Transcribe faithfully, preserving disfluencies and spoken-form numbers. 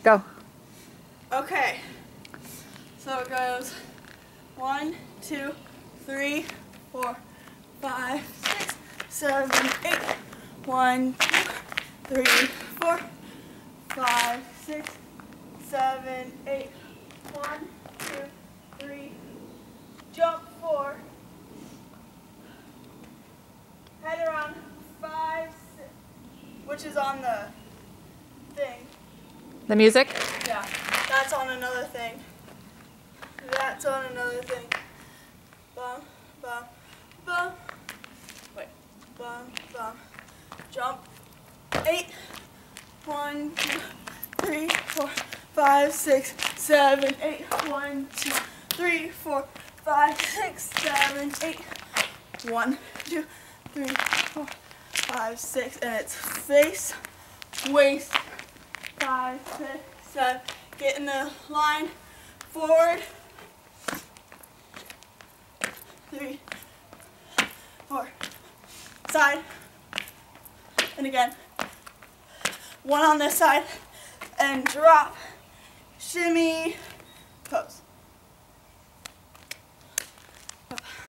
Go. Okay. So it goes one, two, three, four, five, six, seven, eight. One, two, three, four, five, six, seven, eight. One, two, three. Jump four. Head around five, six, which is on the thing. The music? Yeah, that's on another thing. That's on another thing. Bum, bum, bum. Wait. Bum, bum. Jump. Eight. One, two, three, four, five, six, seven, eight. One, two, three, four, five, six, seven, eight. One, two, three, four, five, six. And it's face, waist. Five, six, seven. Get in the line. Forward. Three, four. Side. And again. One on this side. And drop. Shimmy. Pose.